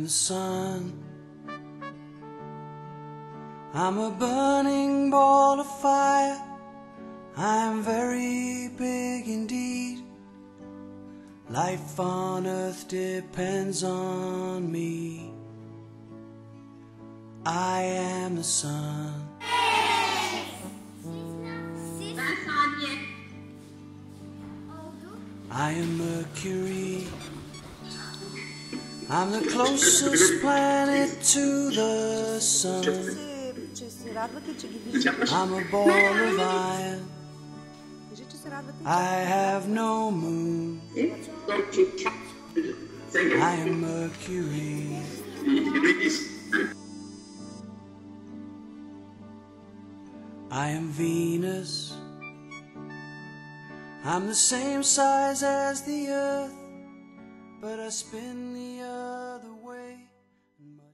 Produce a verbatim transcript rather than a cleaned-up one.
the sun. I'm a burning ball of fire. I'm very big indeed. Life on earth depends on me. I am the sun. I am Mercury. I'm the closest planet to the sun. I'm a ball of iron. I have no moon. I am Mercury. I am Venus. I'm the same size as the earth, but I spin the other way.